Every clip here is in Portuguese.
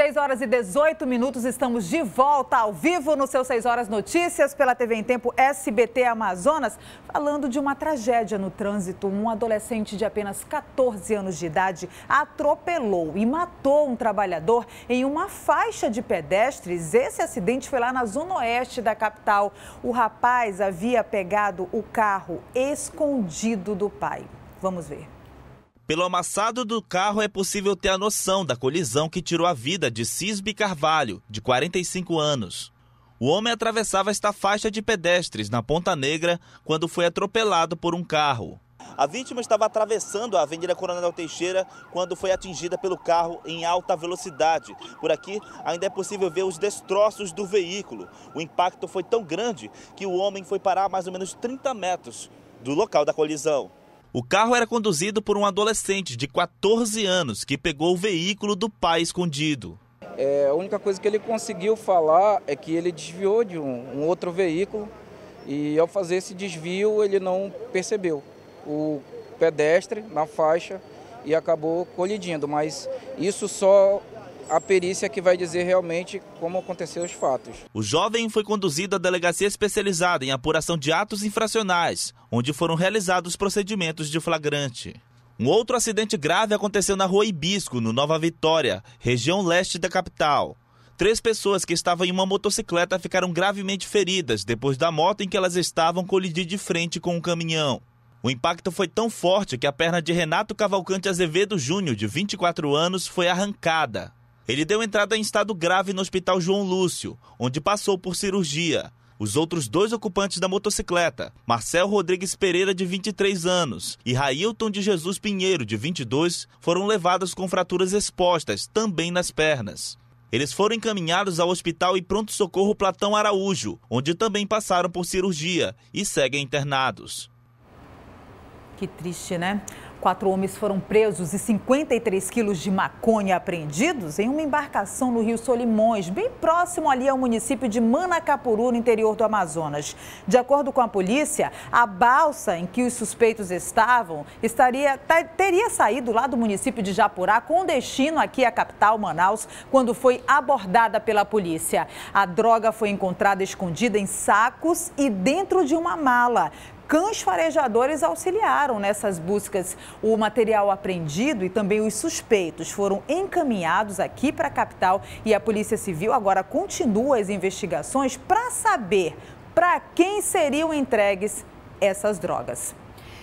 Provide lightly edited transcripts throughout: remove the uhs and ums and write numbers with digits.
6 horas e 18 minutos, estamos de volta ao vivo no seu 6 Horas Notícias pela TV em Tempo SBT Amazonas, falando de uma tragédia no trânsito. Um adolescente de apenas 14 anos de idade atropelou e matou um trabalhador em uma faixa de pedestres. Esse acidente foi lá na zona oeste da capital. O rapaz havia pegado o carro escondido do pai. Vamos ver. Pelo amassado do carro é possível ter a noção da colisão que tirou a vida de Cisbe Carvalho, de 45 anos. O homem atravessava esta faixa de pedestres na Ponta Negra quando foi atropelado por um carro. A vítima estava atravessando a Avenida Coronel Teixeira quando foi atingida pelo carro em alta velocidade. Por aqui ainda é possível ver os destroços do veículo. O impacto foi tão grande que o homem foi parar a mais ou menos 30 metros do local da colisão. O carro era conduzido por um adolescente de 14 anos que pegou o veículo do pai escondido. A única coisa que ele conseguiu falar é que ele desviou de um outro veículo e ao fazer esse desvio ele não percebeu o pedestre na faixa e acabou colidindo, mas isso só a perícia que vai dizer realmente como aconteceram os fatos. O jovem foi conduzido à delegacia especializada em apuração de atos infracionais, onde foram realizados procedimentos de flagrante. Um outro acidente grave aconteceu na Rua Hibisco, no Nova Vitória, região leste da capital. 3 pessoas que estavam em uma motocicleta ficaram gravemente feridas depois da moto em que elas estavam colidir de frente com um caminhão. O impacto foi tão forte que a perna de Renato Cavalcante Azevedo Júnior, de 24 anos, foi arrancada. Ele deu entrada em estado grave no Hospital João Lúcio, onde passou por cirurgia. Os outros 2 ocupantes da motocicleta, Marcel Rodrigues Pereira, de 23 anos, e Railton de Jesus Pinheiro, de 22, foram levados com fraturas expostas, também nas pernas. Eles foram encaminhados ao Hospital e Pronto-Socorro Platão Araújo, onde também passaram por cirurgia e seguem internados. Que triste, né? 4 homens foram presos e 53 quilos de maconha apreendidos em uma embarcação no Rio Solimões, bem próximo ali ao município de Manacapuru, no interior do Amazonas. De acordo com a polícia, a balsa em que os suspeitos estavam teria saído lá do município de Japurá com destino aqui à capital, Manaus, quando foi abordada pela polícia. A droga foi encontrada escondida em sacos e dentro de uma mala. Cães farejadores auxiliaram nessas buscas. O material apreendido e também os suspeitos foram encaminhados aqui para a capital e a Polícia Civil agora continua as investigações para saber para quem seriam entregues essas drogas.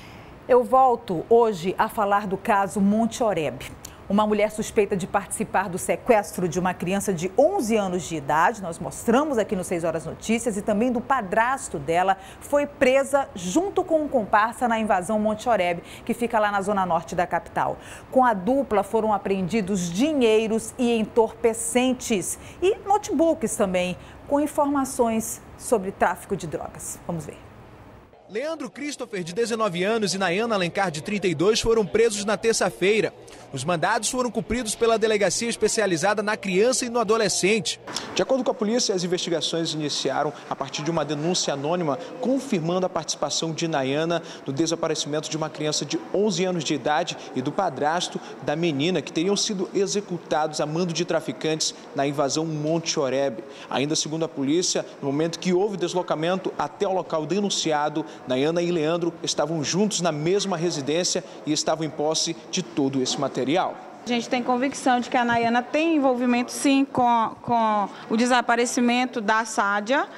Eu volto hoje a falar do caso Monte Oreb. Uma mulher suspeita de participar do sequestro de uma criança de 11 anos de idade, nós mostramos aqui no 6 Horas Notícias, e também do padrasto dela, foi presa junto com um comparsa na invasão Monte Oreb, que fica lá na zona norte da capital. Com a dupla foram apreendidos dinheiros e entorpecentes e notebooks também, com informações sobre tráfico de drogas. Vamos ver. Leandro Christopher, de 19 anos, e Nayana Alencar, de 32, foram presos na terça-feira. Os mandados foram cumpridos pela Delegacia Especializada na Criança e no Adolescente. De acordo com a polícia, as investigações iniciaram a partir de uma denúncia anônima confirmando a participação de Nayana no desaparecimento de uma criança de 11 anos de idade e do padrasto da menina, que teriam sido executados a mando de traficantes na invasão Monte Oreb. Ainda segundo a polícia, no momento que houve deslocamento até o local denunciado, Nayana e Leandro estavam juntos na mesma residência e estavam em posse de todo esse material. A gente tem convicção de que a Nayana tem envolvimento, sim, com o desaparecimento da Sádia.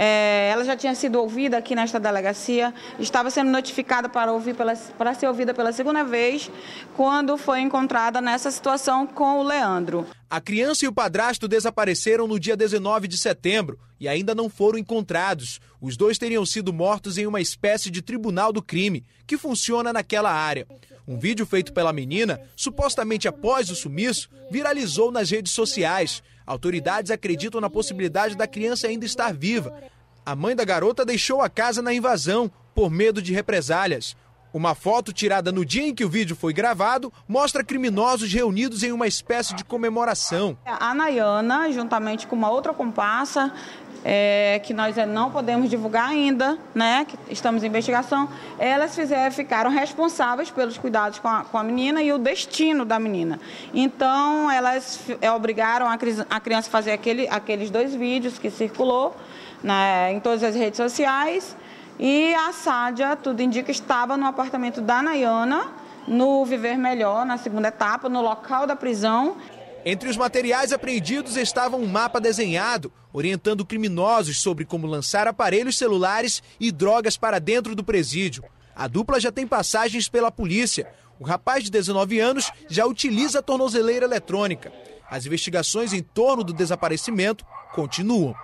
Ela já tinha sido ouvida aqui nesta delegacia, estava sendo notificada para ser ouvida pela segunda vez, quando foi encontrada nessa situação com o Leandro. A criança e o padrasto desapareceram no dia 19 de setembro e ainda não foram encontrados. Os 2 teriam sido mortos em uma espécie de tribunal do crime, que funciona naquela área. Um vídeo feito pela menina, supostamente após o sumiço, viralizou nas redes sociais. Autoridades acreditam na possibilidade da criança ainda estar viva. A mãe da garota deixou a casa na invasão, por medo de represálias. Uma foto tirada no dia em que o vídeo foi gravado mostra criminosos reunidos em uma espécie de comemoração. A Nayana, juntamente com uma outra comparsa, que nós não podemos divulgar ainda, né, que estamos em investigação, elas ficaram responsáveis pelos cuidados com a menina e o destino da menina. Então, elas obrigaram a criança a fazer aqueles 2 vídeos que circulou, né, em todas as redes sociais, e a Sádia, tudo indica, estava no apartamento da Nayana, no Viver Melhor, na segunda etapa, no local da prisão. Entre os materiais apreendidos estava um mapa desenhado, orientando criminosos sobre como lançar aparelhos celulares e drogas para dentro do presídio. A dupla já tem passagens pela polícia. O rapaz de 19 anos já utiliza a tornozeleira eletrônica. As investigações em torno do desaparecimento continuam.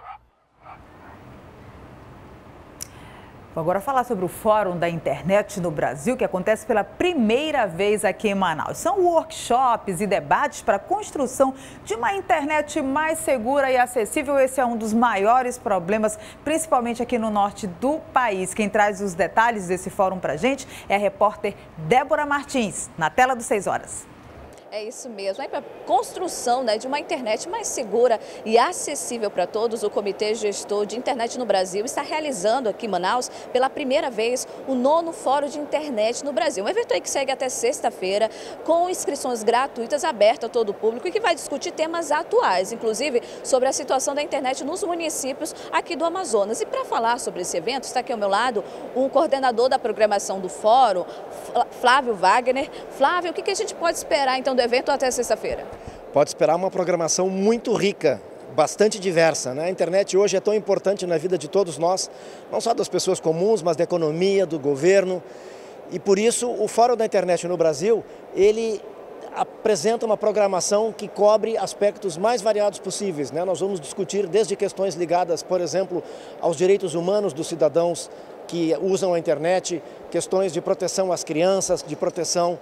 Vou agora falar sobre o Fórum da Internet no Brasil, que acontece pela primeira vez aqui em Manaus. São workshops e debates para a construção de uma internet mais segura e acessível. Esse é um dos maiores problemas, principalmente aqui no norte do país. Quem traz os detalhes desse fórum para a gente é a repórter Débora Martins, na tela do 6 Horas. É isso mesmo, para a construção de uma internet mais segura e acessível para todos, o Comitê Gestor de Internet no Brasil está realizando aqui em Manaus, pela primeira vez, o 9º Fórum de Internet no Brasil. Um evento aí que segue até sexta-feira, com inscrições gratuitas abertas a todo o público e que vai discutir temas atuais, inclusive sobre a situação da internet nos municípios aqui do Amazonas. E para falar sobre esse evento, está aqui ao meu lado o coordenador da programação do Fórum, Flávio Wagner. Flávio, o que a gente pode esperar então do evento até sexta-feira? Pode esperar uma programação muito rica, bastante diversa, né? A internet hoje é tão importante na vida de todos nós, não só das pessoas comuns, mas da economia, do governo. E por isso o Fórum da Internet no Brasil, ele apresenta uma programação que cobre aspectos mais variados possíveis, né? Nós vamos discutir desde questões ligadas, por exemplo, aos direitos humanos dos cidadãos que usam a internet, questões de proteção às crianças, de proteção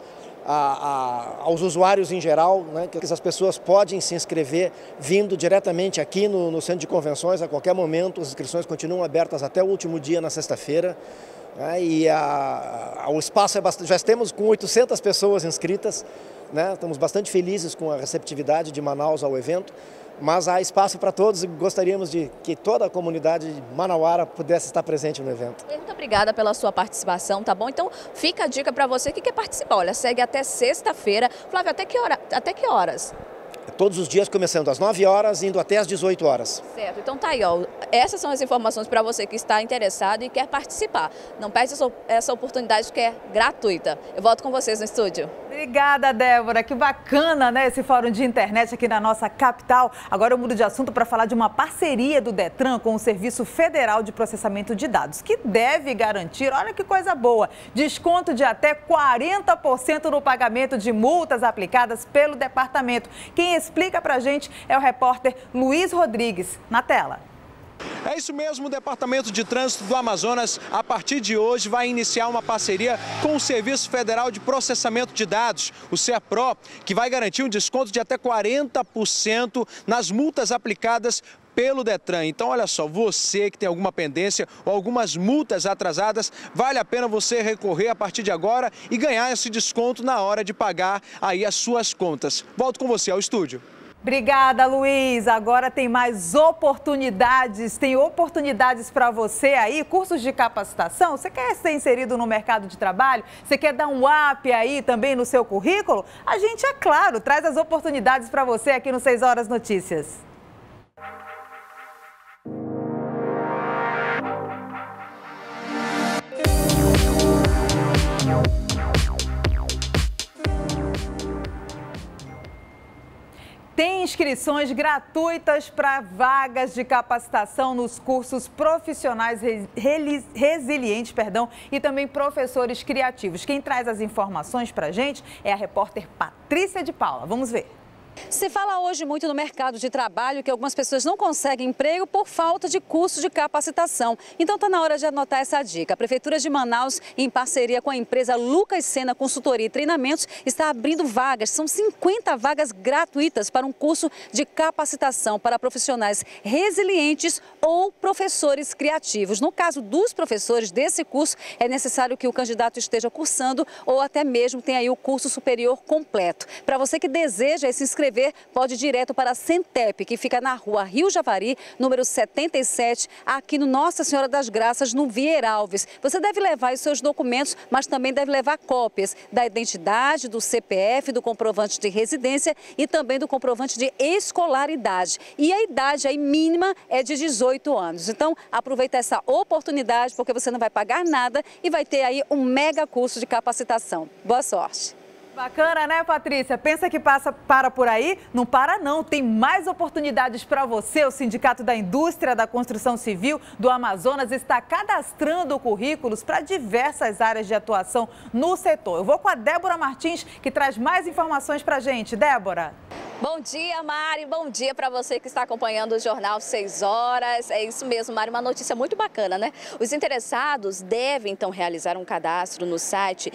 aos usuários em geral, né, que as pessoas podem se inscrever vindo diretamente aqui no Centro de Convenções a qualquer momento. As inscrições continuam abertas até o último dia, na sexta-feira. Né, e o espaço é bastante, já estamos com 800 pessoas inscritas, né, estamos bastante felizes com a receptividade de Manaus ao evento. Mas há espaço para todos e gostaríamos de que toda a comunidade manauara pudesse estar presente no evento. Muito obrigada pela sua participação, tá bom? Então fica a dica para você que quer participar. Olha, segue até sexta-feira. Flávio, até que horas? Todos os dias começando às 9 horas, indo até às 18 horas. Certo, então tá aí, ó. Essas são as informações para você que está interessado e quer participar. Não perde essa oportunidade que é gratuita. Eu volto com vocês no estúdio. Obrigada, Débora. Que bacana, né, esse fórum de internet aqui na nossa capital. Agora eu mudo de assunto para falar de uma parceria do Detran com o Serviço Federal de Processamento de Dados, que deve garantir, olha que coisa boa, desconto de até 40% no pagamento de multas aplicadas pelo departamento. Quem explica pra gente é o repórter Luiz Rodrigues. Na tela. É isso mesmo, o Departamento de Trânsito do Amazonas, a partir de hoje, vai iniciar uma parceria com o Serviço Federal de Processamento de Dados, o SERPRO, que vai garantir um desconto de até 40% nas multas aplicadas pelo Detran. Então, olha só, você que tem alguma pendência ou algumas multas atrasadas, vale a pena você recorrer a partir de agora e ganhar esse desconto na hora de pagar aí as suas contas. Volto com você ao estúdio. Obrigada, Luiz. Agora tem mais oportunidades. Tem oportunidades para você aí, cursos de capacitação. Você quer ser inserido no mercado de trabalho? Você quer dar um up aí também no seu currículo? A gente, é claro, traz as oportunidades para você aqui no 6 Horas Notícias. Tem inscrições gratuitas para vagas de capacitação nos cursos profissionais resilientes, e também professores criativos. Quem traz as informações para a gente é a repórter Patrícia de Paula. Vamos ver. Se fala hoje muito no mercado de trabalho que algumas pessoas não conseguem emprego por falta de curso de capacitação. Então está na hora de anotar essa dica. A Prefeitura de Manaus, em parceria com a empresa Lucas Sena Consultoria e Treinamentos, está abrindo vagas. São 50 vagas gratuitas para um curso de capacitação para profissionais resilientes ou professores criativos. No caso dos professores desse curso, é necessário que o candidato esteja cursando ou até mesmo tenha aí o curso superior completo. Para você que deseja se inscrever inscrever, pode ir direto para a Centep, que fica na rua Rio Javari, número 77, aqui no Nossa Senhora das Graças, no Vieira Alves. Você deve levar os seus documentos, mas também deve levar cópias da identidade, do CPF, do comprovante de residência e também do comprovante de escolaridade. E a idade aí mínima é de 18 anos. Então, aproveita essa oportunidade, porque você não vai pagar nada e vai ter aí um mega curso de capacitação. Boa sorte! Bacana, né, Patrícia? Pensa que para por aí? Não para não, tem mais oportunidades para você. O Sindicato da Indústria da Construção Civil do Amazonas está cadastrando currículos para diversas áreas de atuação no setor. Eu vou com a Débora Martins, que traz mais informações para a gente. Débora. Bom dia, Mari. Bom dia para você que está acompanhando o Jornal 6 Horas. É isso mesmo, Mari. Uma notícia muito bacana, né? Os interessados devem, então, realizar um cadastro no site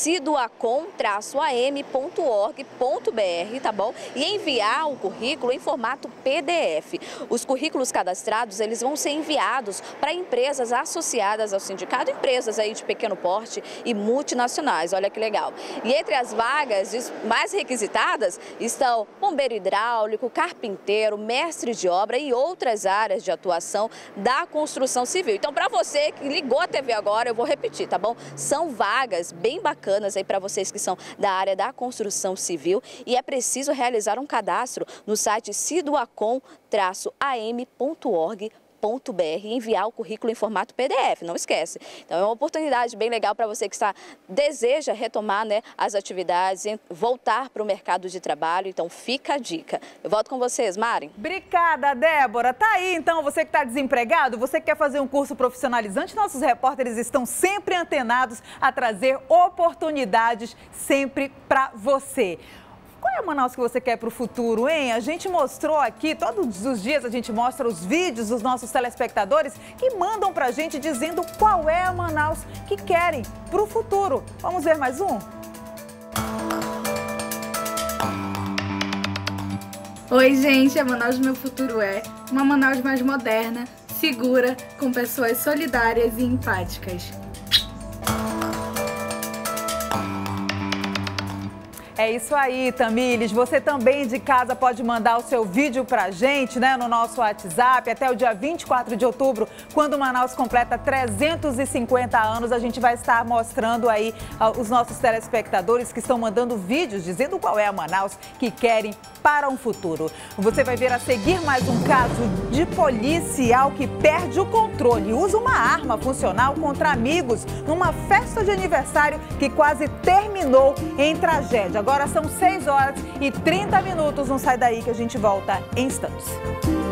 sidoacom-am.org.br, tá bom? E enviar o currículo em formato PDF. Os currículos cadastrados, eles vão ser enviados para empresas associadas ao sindicato, empresas aí de pequeno porte e multinacionais. Olha que legal. E entre as vagas mais requisitadas estão bombeiro hidráulico, carpinteiro, mestre de obra e outras áreas de atuação da construção civil. Então, para você que ligou a TV agora, eu vou repetir, tá bom? São vagas bem bacanas aí para vocês que são da área da construção civil e é preciso realizar um cadastro no site sidoacom-am.org.br e enviar o currículo em formato PDF, não esquece. Então é uma oportunidade bem legal para você que deseja retomar, né, as atividades, voltar para o mercado de trabalho, então fica a dica. Eu volto com vocês, Mari. Obrigada, Débora. Tá aí, então, você que está desempregado, você que quer fazer um curso profissionalizante, nossos repórteres estão sempre antenados a trazer oportunidades sempre para você. Qual é a Manaus que você quer para o futuro, hein? A gente mostrou aqui, todos os dias a gente mostra os vídeos dos nossos telespectadores que mandam para a gente dizendo qual é a Manaus que querem para o futuro. Vamos ver mais um? Oi, gente, a Manaus do meu futuro é uma Manaus mais moderna, segura, com pessoas solidárias e empáticas. É isso aí, Tamires. Você também de casa pode mandar o seu vídeo pra gente, né, no nosso WhatsApp. Até o dia 24 de outubro, quando Manaus completa 350 anos, a gente vai estar mostrando aí os nossos telespectadores que estão mandando vídeos dizendo qual é a Manaus que querem para um futuro. Você vai ver a seguir mais um caso de policial que perde o controle e usa uma arma funcional contra amigos numa festa de aniversário que quase terminou em tragédia. Agora são 6 horas e 30 minutos. Não sai daí que a gente volta em instantes.